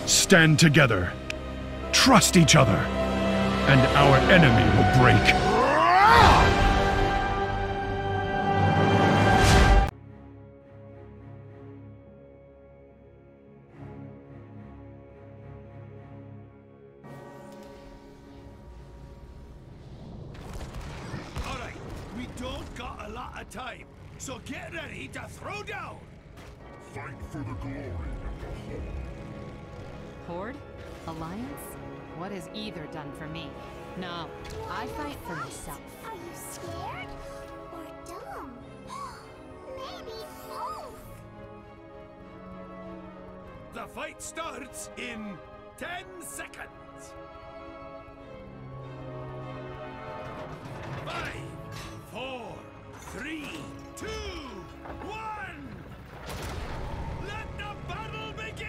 Stand together. Trust each other. And our enemy will break. Alright, we don't got a lot of time, so get ready to throw down! Fight for the glory of the Horde. Horde? Alliance? What has either done for me? No, I fight for myself. Are you scared? Or dumb? Maybe both. The fight starts in 10 seconds! 5, 4, 3, 2, 1! Let the battle begin!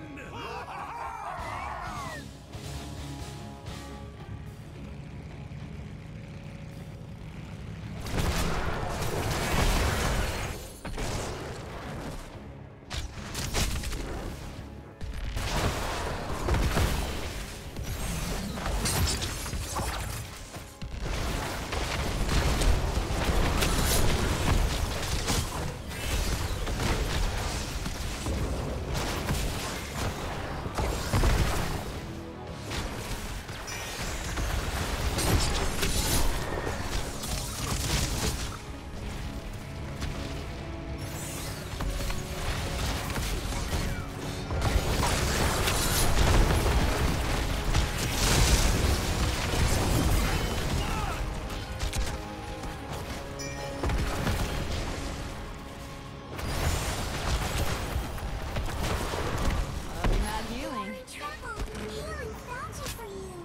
Not healing. Trouble. Healing fountain for you.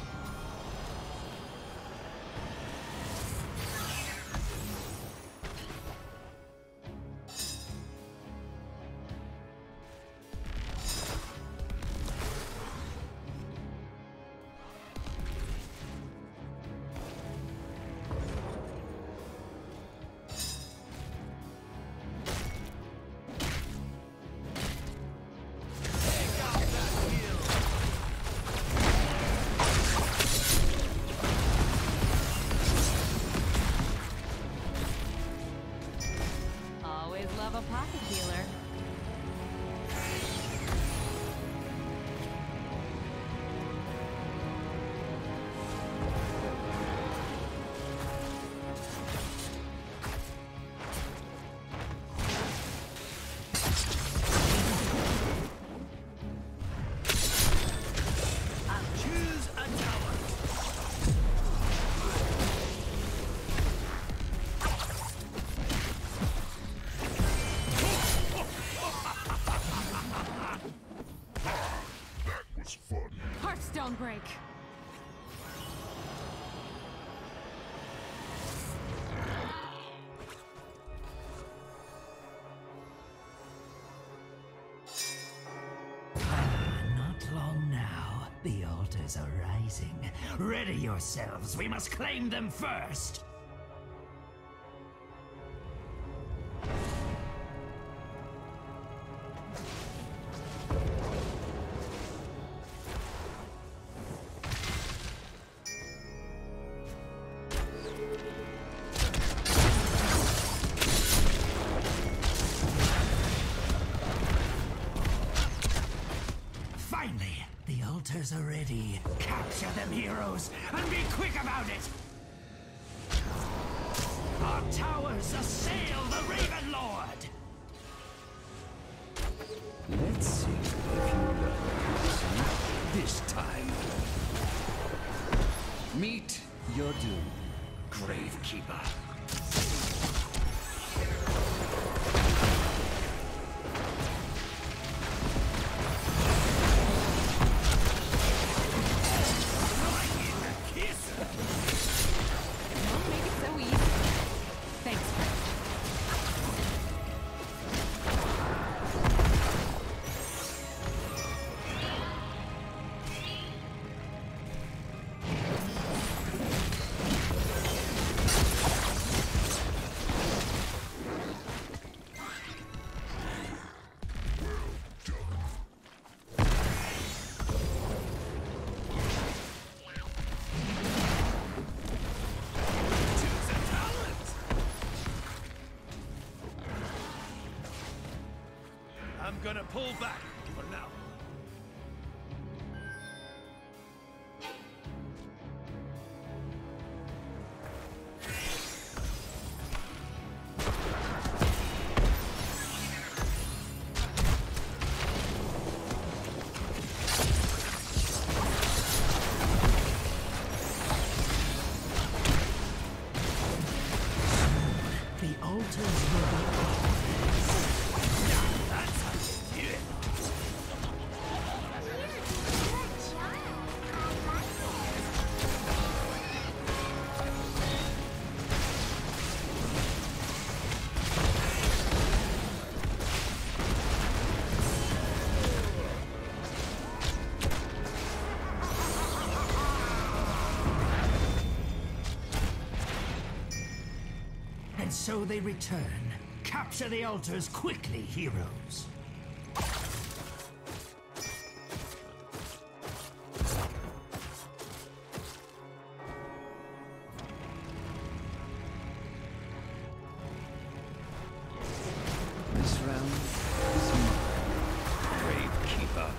Always love a pocket healer. Choose a tower! That was fun. Hearthstone break. Not long now. The altars are rising. Ready yourselves. We must claim them first. Finally, the altars are ready. Capture them, heroes, and be quick about it! Our towers assail the Raven Lord! Let's see if you learn this time. Meet your doom, Gravekeeper. Don't make it so easy. Thanks, Chris. better pull back for now. The altars will be ours. That's how you do it. Good job. I like And so they return. Capture the altars quickly, heroes. This round is mine, Grave Keeper.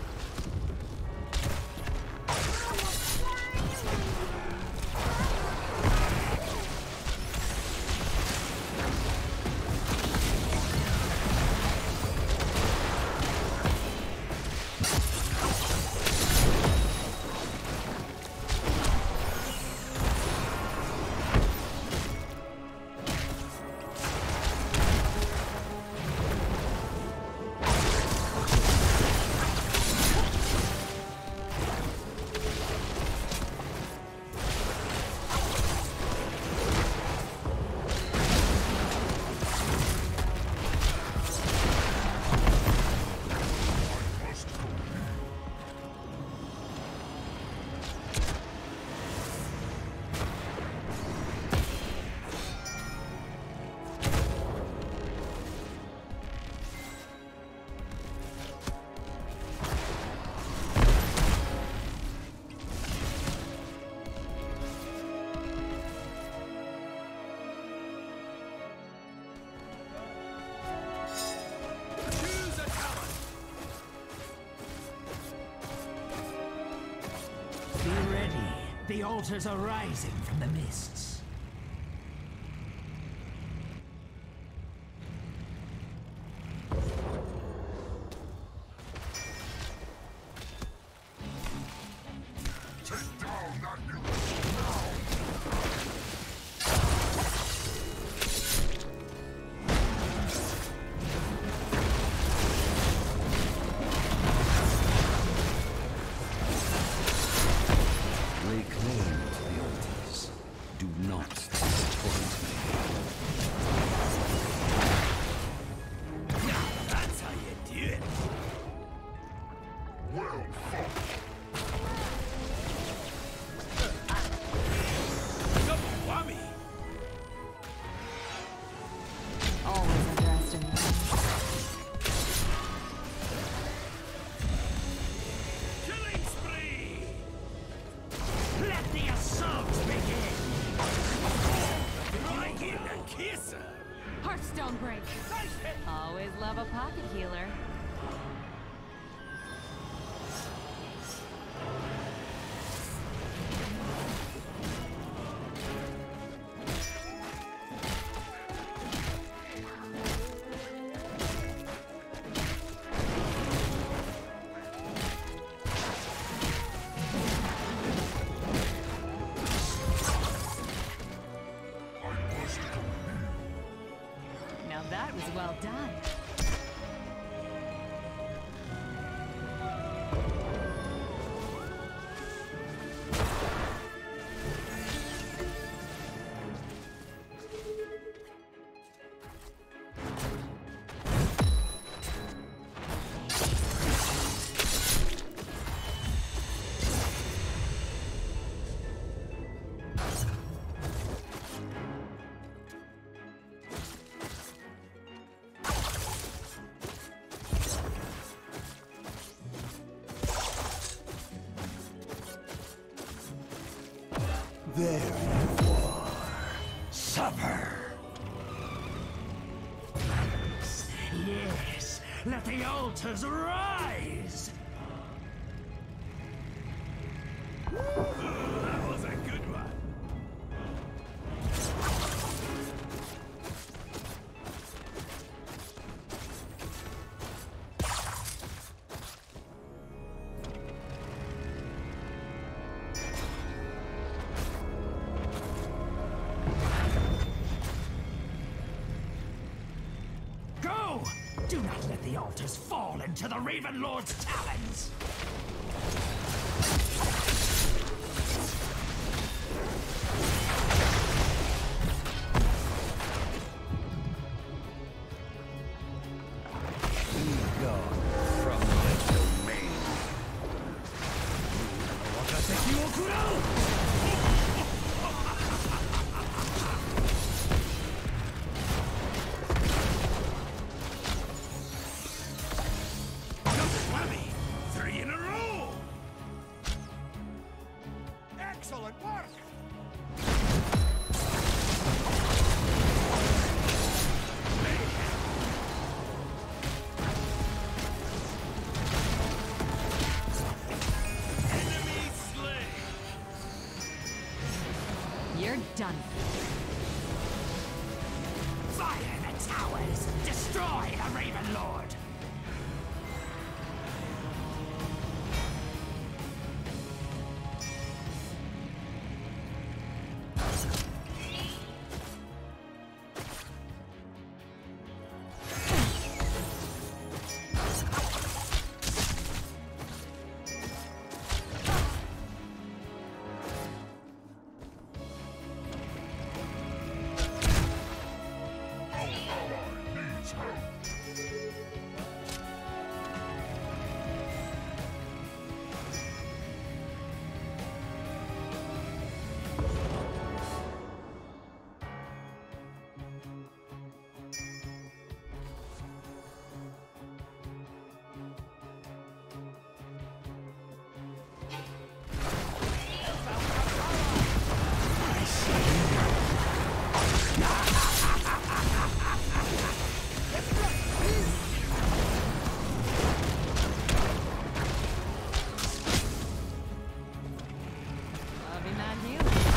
Choose a talent. Be ready. The altars are rising from the mists. Take down that image now! Lay claim to the altars. Do not disappoint me. Now that's how you do it. Well fought! Double whammy. Always underestimate. Killing spree. Let the assault begin! Right in the kisser. Hearthstone break. Always love a pocket healer. I must go here. Now that was well done. There you are. Supper. Yes, let the the altars rise! That was a good one. Go! Do not let the altars fall into the Raven Lord's talons! Be gone from my domain. Whammy! 3 in a row! Excellent work! Enemy slain! You're done. Fire the towers! Destroy the Raven Lord! Our ally needs help. I'll be mad at you.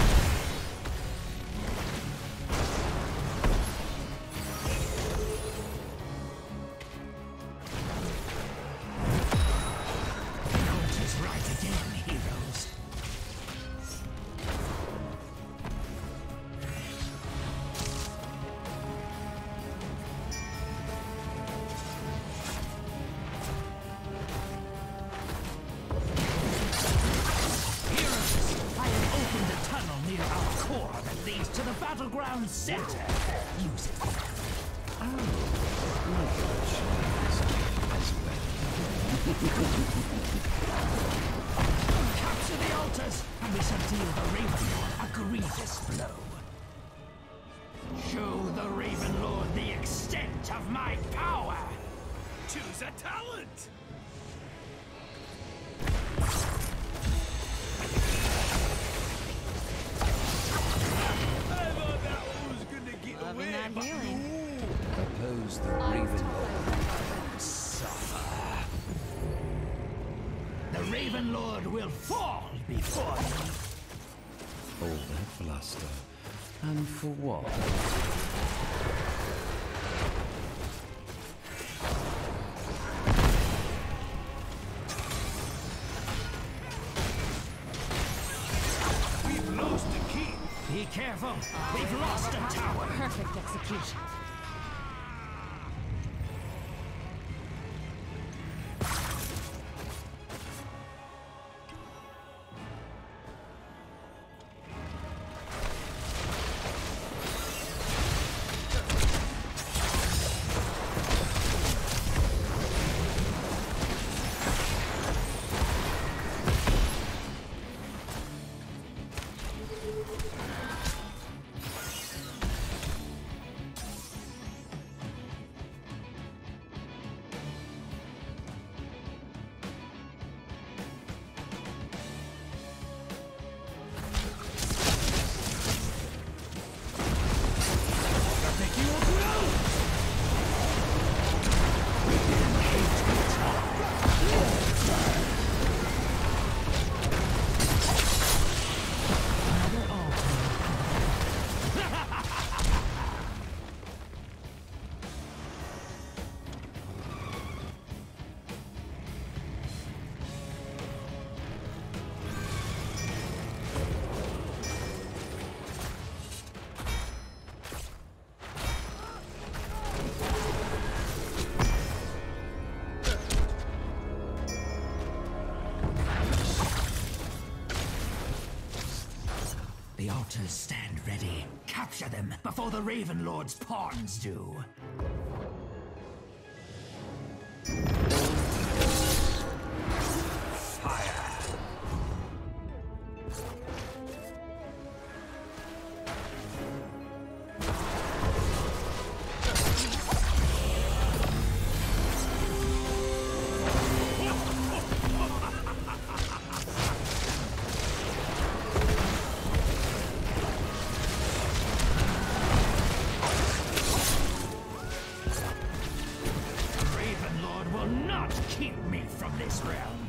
The altars rise again, heroes! Heroes, I have opened a tunnel near our core that leads to the battleground center. Use it. Capture the altars, and we shall deal the Raven Lord a grievous blow. Show the Raven Lord the extent of my power! Choose a talent! I thought that one was gonna get I'll be away, mad but healing. Oppose the I was Raven told Lord. I was Suffer. The Raven Lord will fall before me. All that bluster. And for what? we've lost the key. Be careful. We've lost a tower. perfect execution. altars stand ready. Capture them before the Raven Lord's pawns do. Keep me from this realm.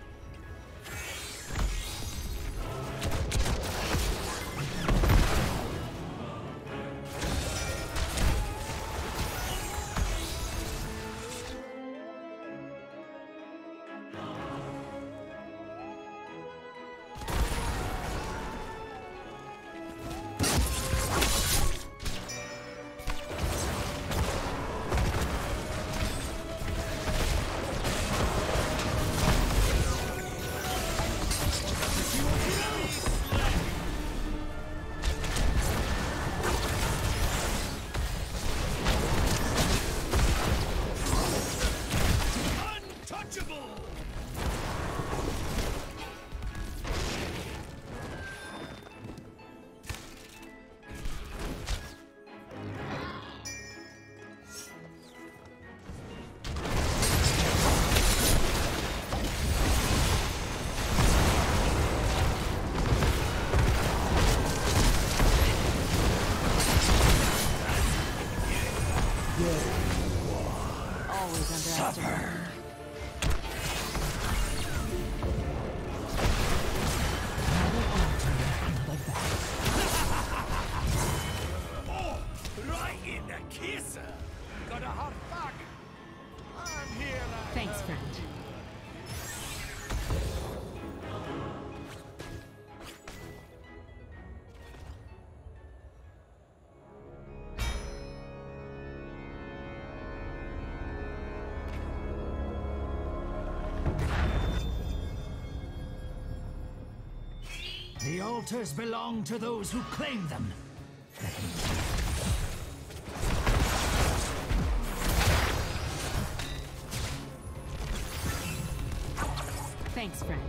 Always underestimated. Oh, right in the kisser. Got a hot fuck. I'm here. Thanks, friend. The altars belong to those who claim them. Thanks, friend.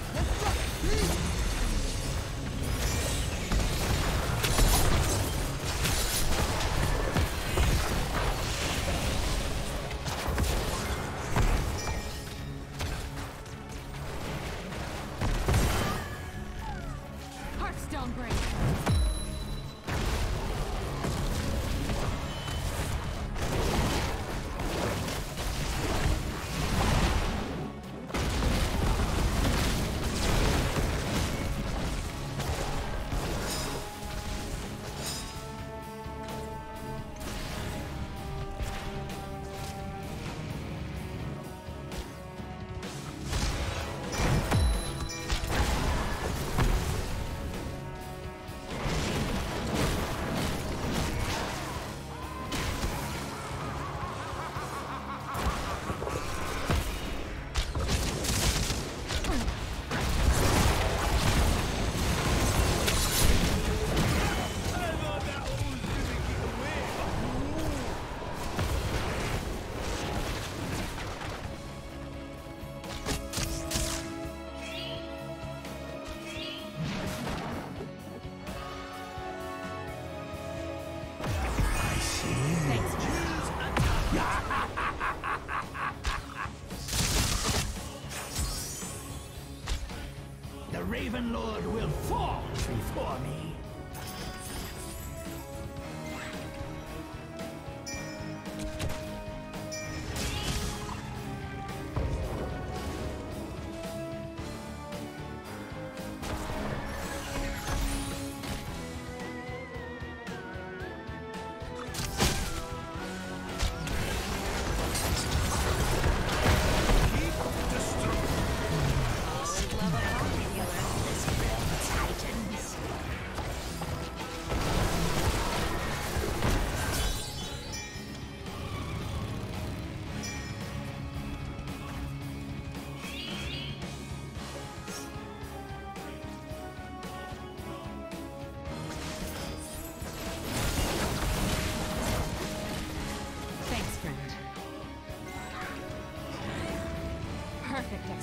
Heartstone break. The Raven Lord will fall before me.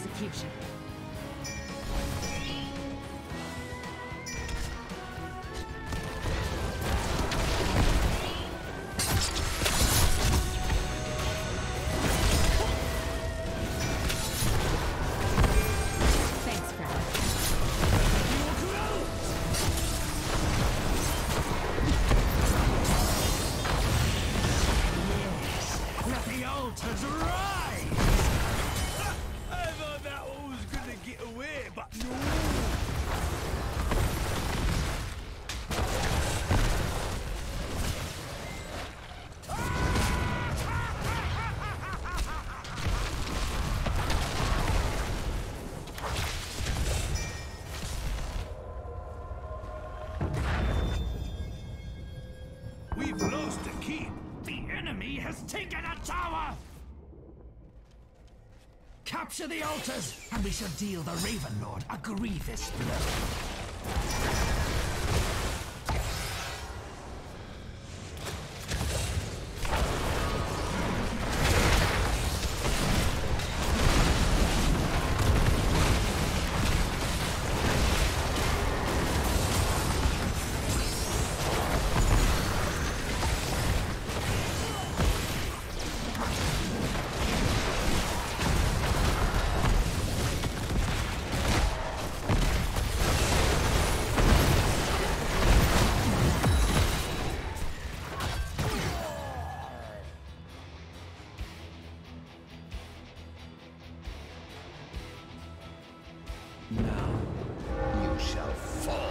execution. Thanks, friend. Let the altars rise! I thought that one was gonna get away, but no. We've lost a keep. The enemy has taken a tower! Capture the altars, and we shall deal the Raven Lord a grievous blow. Now you shall fall.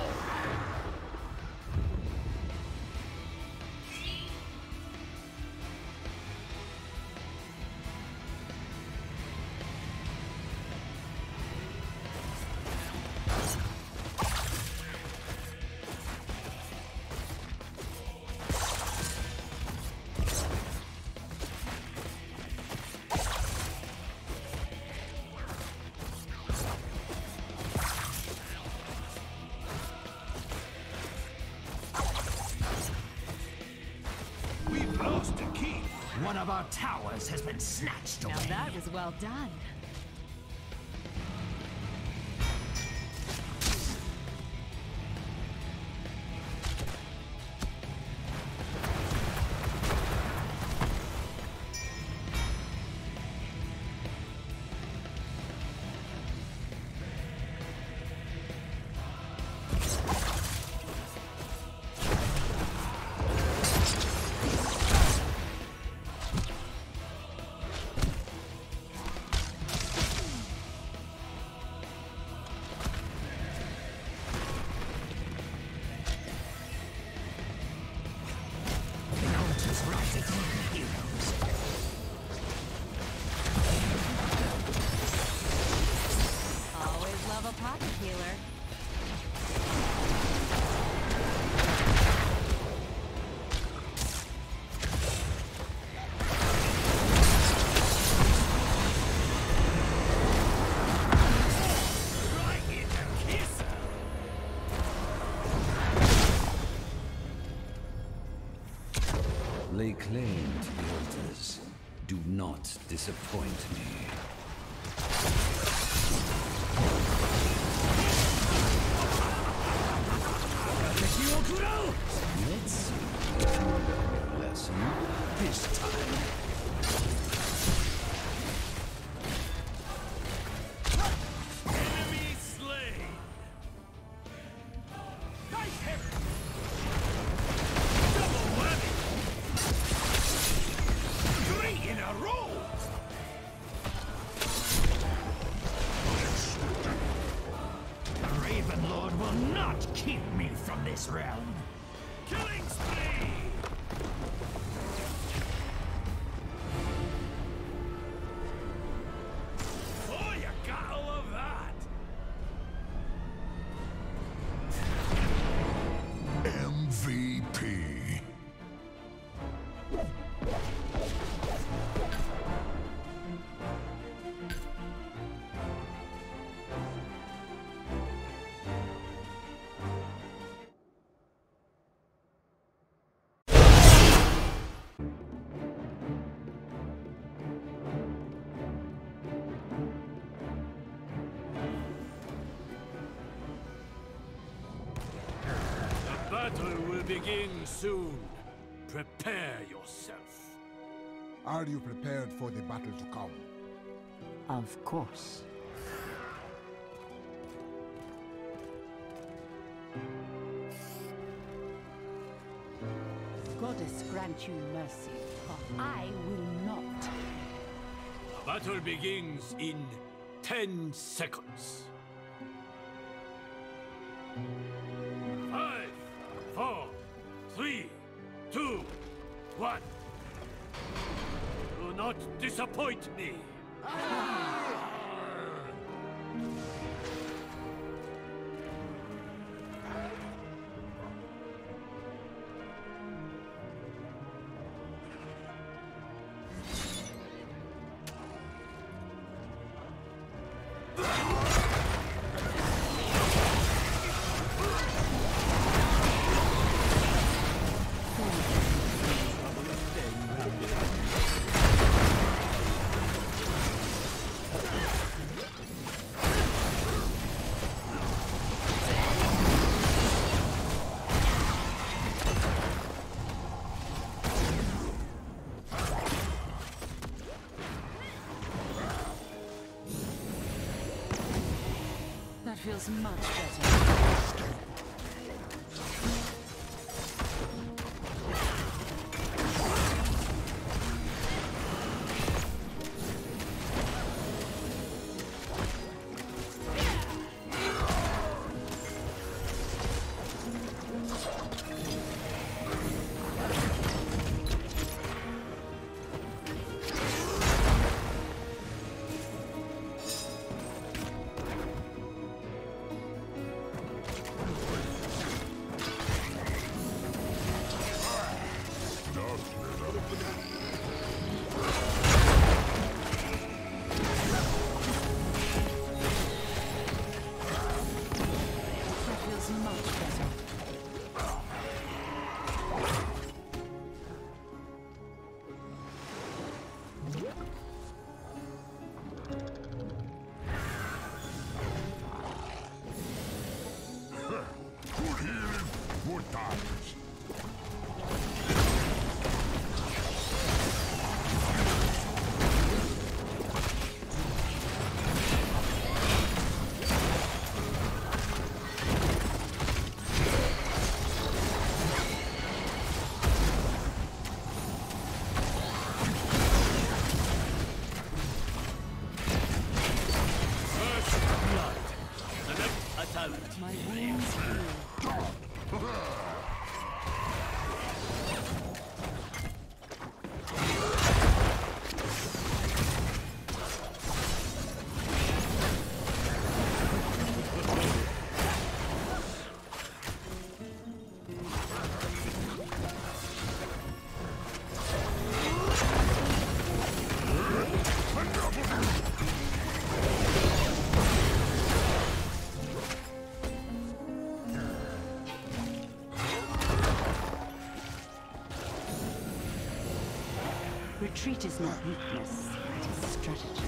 We've lost a keep. One of our towers has been snatched away. Now that was well done. The altars rise again, heroes. Always love a pocket healer. Right in the kisser. Lay claim to the altars. Do not disappoint me. Let's see if you learn your lesson this time. Enemy slain. Nice hit. Double whammy. 3 in a row. The Raven Lord will not keep me from this realm. Killing spree. Oh, you gotta love that. MVP. battle will begin soon. Prepare yourself. Are you prepared for the battle to come? Of course. Goddess grant you mercy, for I will not. The battle begins in 10 seconds. 5, 4, 3, 2, 1. Do not disappoint me. That feels much better. Good healing, good times. My wounds heal. Retreat is not weakness, it is strategy.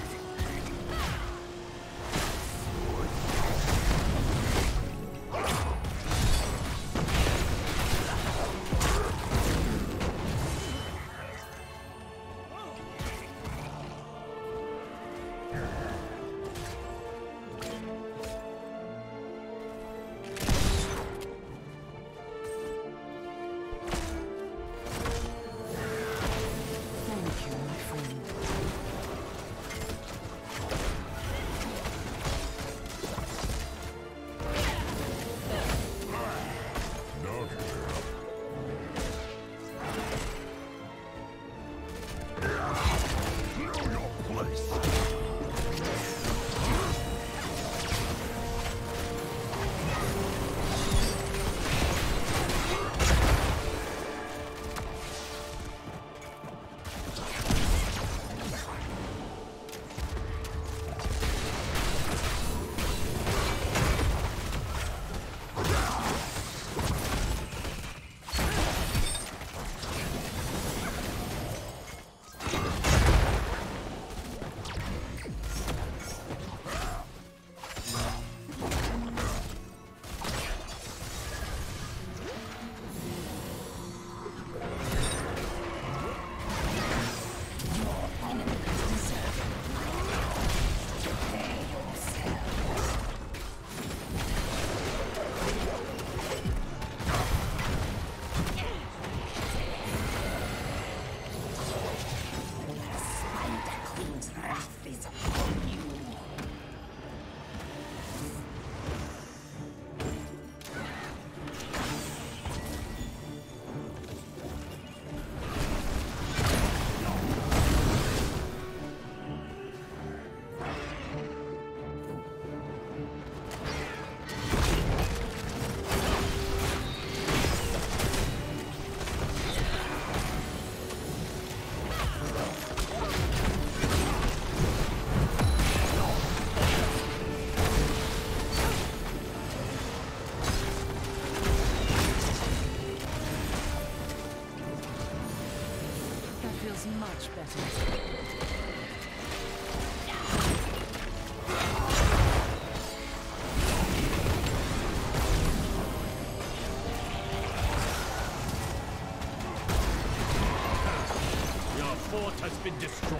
much better. Your fort has been destroyed.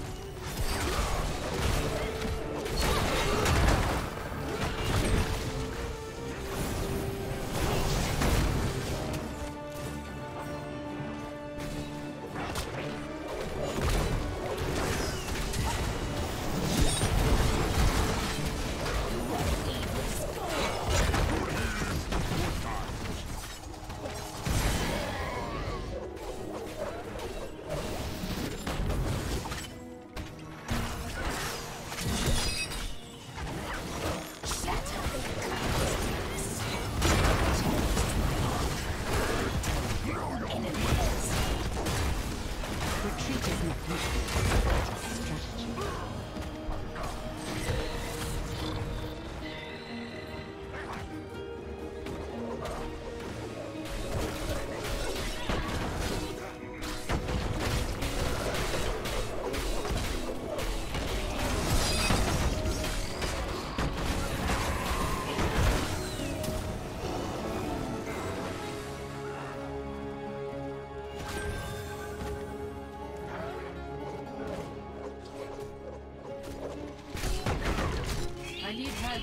I need help.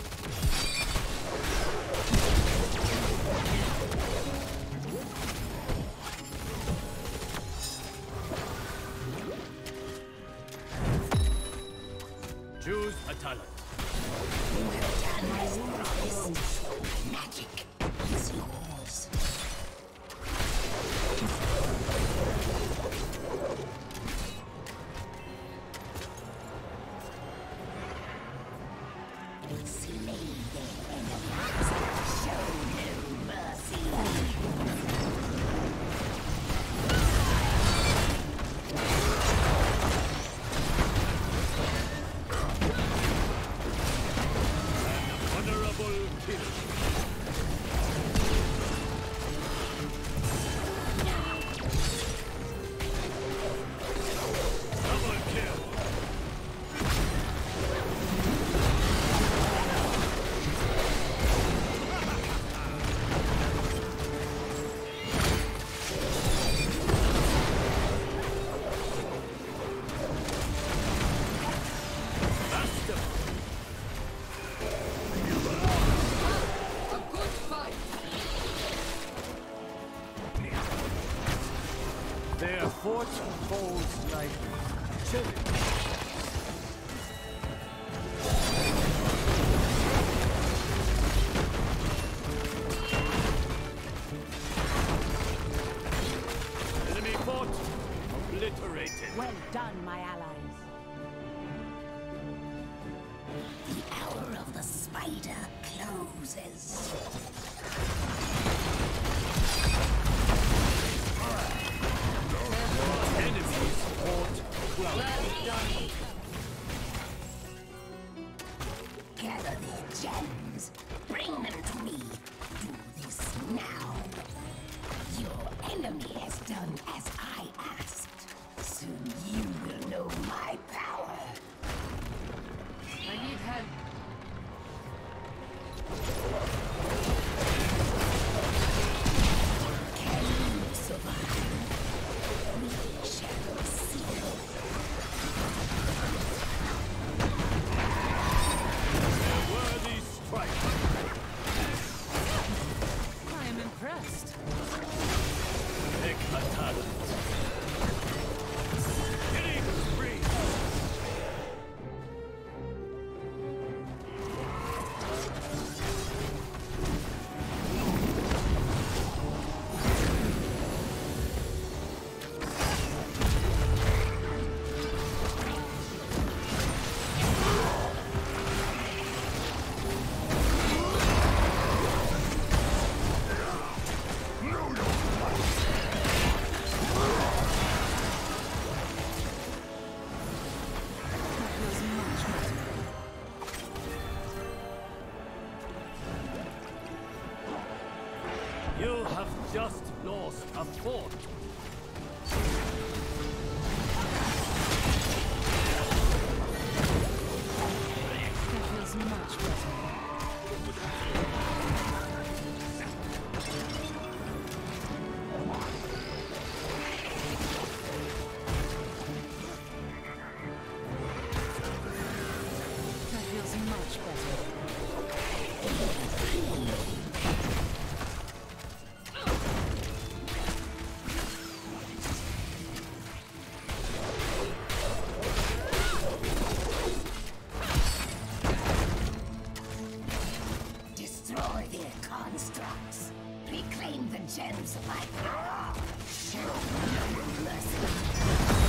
Choose a talent. Magic is yours. Honorable kill. Double kill. Their fort falls like children. Enemy fort obliterated. Well done, my allies. The hour of the spider closes. Enemy's fort closed. Gather their gems. Bring them to me. Do this now. Your enemy has done as I asked. Soon you will know my power. I need help. Can you survive? We shall see. A worthy strike. I am impressed. Pick a talent. Killing spree. You have just lost a fort. constructs. Reclaim the gems of my power. Show no mercy.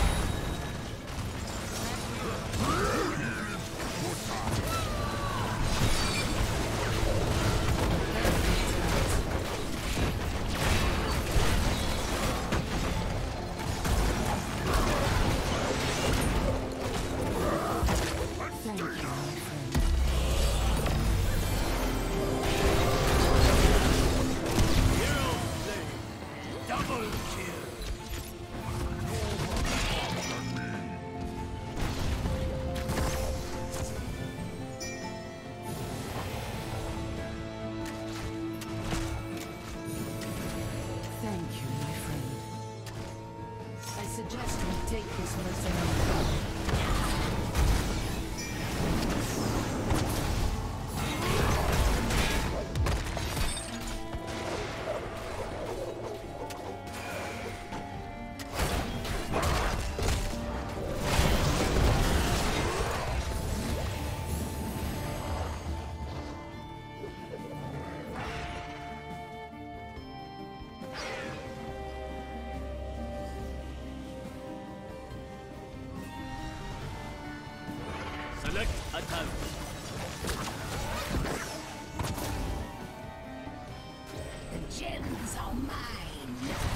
Select attack. The gems are mine.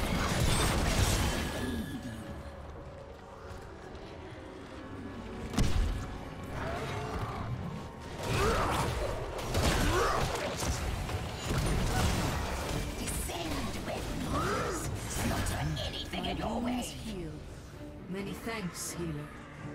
Descend with yours. Slaughter anything in your way. Heal. Many thanks, healer.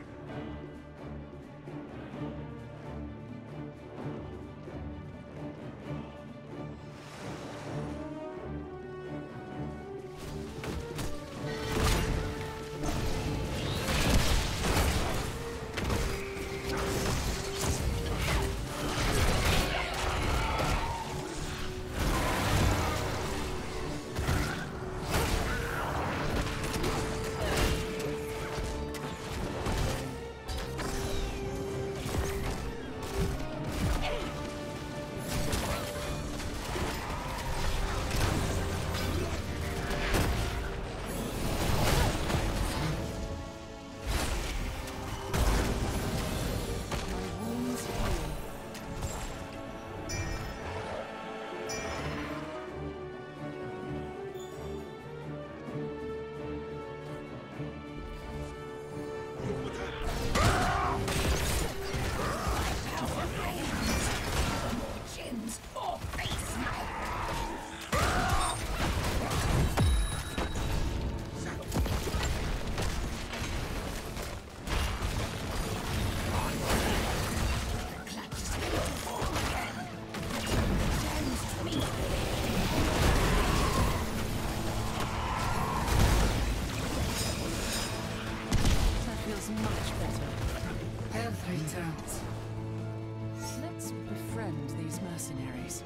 Returns. Let's befriend these mercenaries.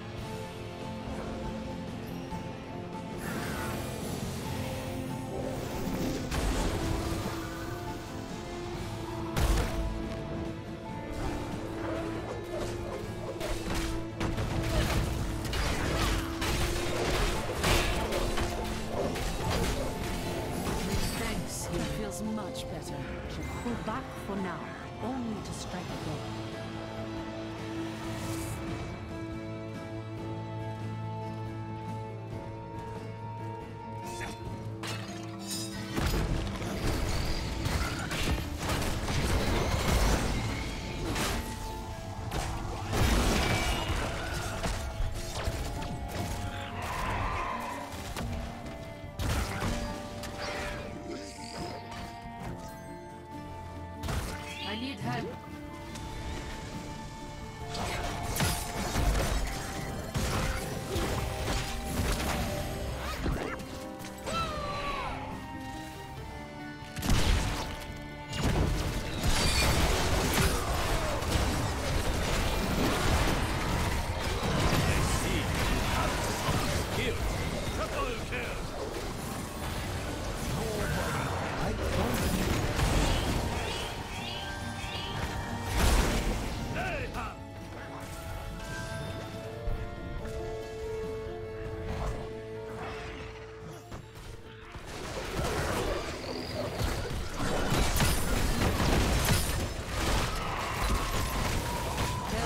Thanks. He feels much better. Pull back for now. Only to strike again.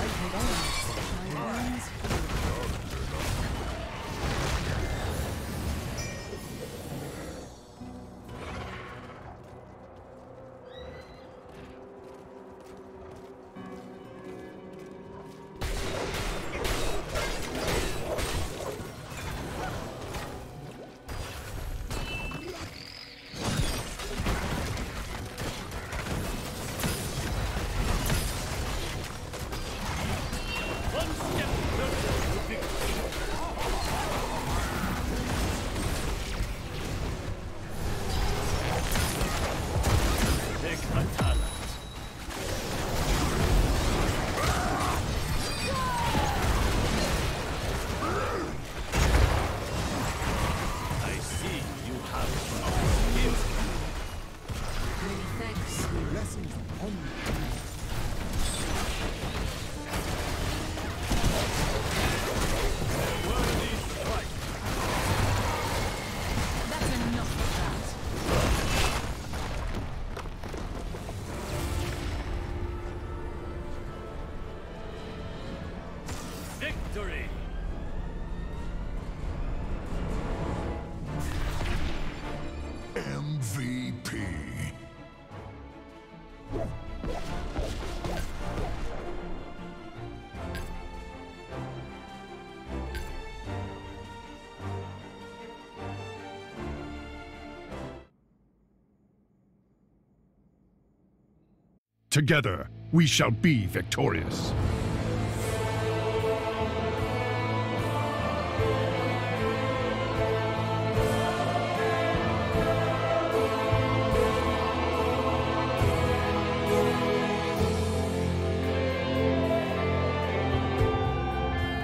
Victory! MVP. Together, we shall be victorious.